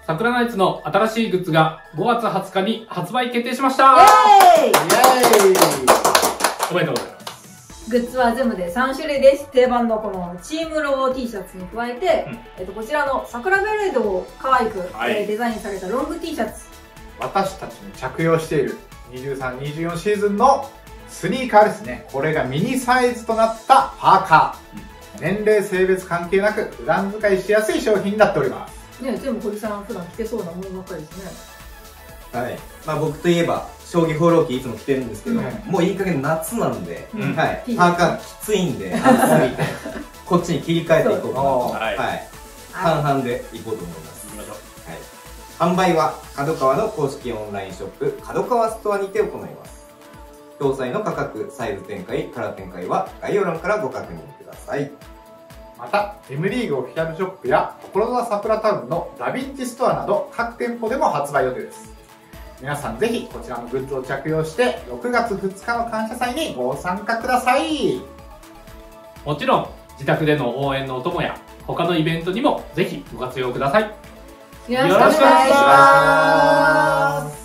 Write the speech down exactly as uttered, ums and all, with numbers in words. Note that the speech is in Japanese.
桜ナイツの新しいグッズがごがつはつかに発売決定しました。 イエーイ。イエーイ。 おめでとうございます。 グッズは全部でさんしゅるいです。定番のこのチームロゴ T シャツに加えて、うん、えっとこちらの桜ベレードを可愛く、はい、えー、デザインされたロング T シャツ。 私たちに着用しているにじゅうさん、にじゅうよんシーズンのスニーカーですね。これがミニサイズとなったパーカー。うん、年齢、性別関係なく普段使いしやすい商品になっております。 ね、全部堀さん普段着てそうなものばっかりですね。 はい。まあ僕といえば将棋放浪記いつも着てるんですけど、うん、もういい加減夏なんで、うん、はい。パーカーきついんで、暑すぎてこっちに切り替えていこうかなと、はい、はい、半々でいこうと思います。行きましょう。はい。販売は角川の公式オンラインショップ角川ストアにて行います。詳細の価格、サイズ展開、カラー展開は概要欄からご確認ください。 また M リーグオフィシャルショップや所沢サプラタウンのダヴィンチストアなど各店舗でも発売予定です。皆さんぜひこちらのグッズを着用してろくがつふつかの感謝祭にご参加ください。 もちろん自宅での応援のお供や他のイベントにもぜひご活用ください。 よろしくお願いします。